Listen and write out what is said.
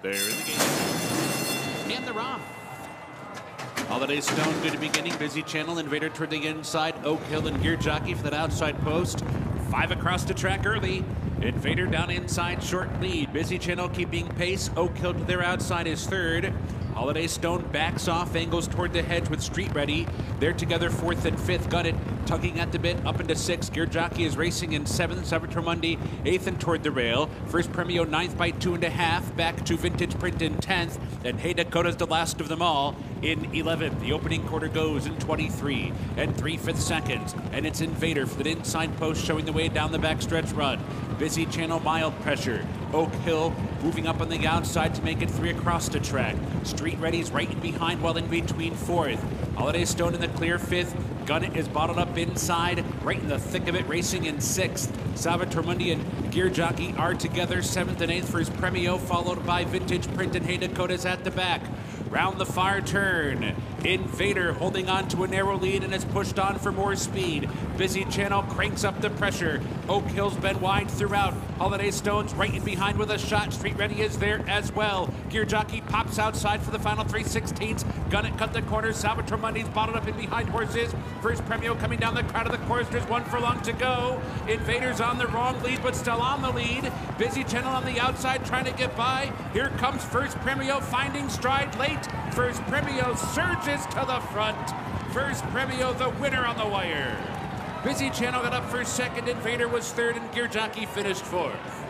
They're in the game. And they're off. Holiday Stone, good beginning. Busy Channel, Invader toward the inside. Oak Hill and Gear Jockey for that outside post. 5 across the track early. Invader down inside, short lead. Busy Channel keeping pace. Oak Hill to their outside is third. Holiday Stone backs off, angles toward the hedge with Street Ready. They're together 4th and 5th. Got it, tugging at the bit, up into 6th. Gear Jockey is racing in 7th. Savitor Mundi 8th and toward the rail. First Premio 9th by 2.5. Back to Vintage Print in 10th. And Hey Dakota's the last of them all in 11th. The opening quarter goes in 23 and 3/5 seconds. And it's Invader for the inside post, showing the way down the backstretch run. Busy Channel, mild pressure. Oak Hill moving up on the outside to make it 3 across the track. Street Ready's right in behind, while in between 4th. Holiday Stone in the clear 5th. Gunnet is bottled up inside, right in the thick of it, racing in 6th. Savitor Mundi and Gear Jockey are together, 7th and 8th for his Premio, followed by Vintage Print and Hey Dakota's at the back. Round the far turn, Invader holding on to a narrow lead and is pushed on for more speed. Busy Channel cranks up the pressure. Oak Hill's been wide throughout. Holiday Stone's right in behind with a shot. Street Ready is there as well. Gear Jockey pops outside for the final 3/16. Gunnet cut the corner. Savitor Mundi's bottled up in behind horses. First Premio coming down the crowd of the course. There's 1 furlong to go. Invader's on the wrong lead, but still on the lead. Busy Channel on the outside trying to get by. Here comes First Premio finding stride late. First Premio surges to the front. First Premio the winner on the wire. Busy Channel got up for 2nd. Invader was 3rd, and Gear Jockey finished 4th.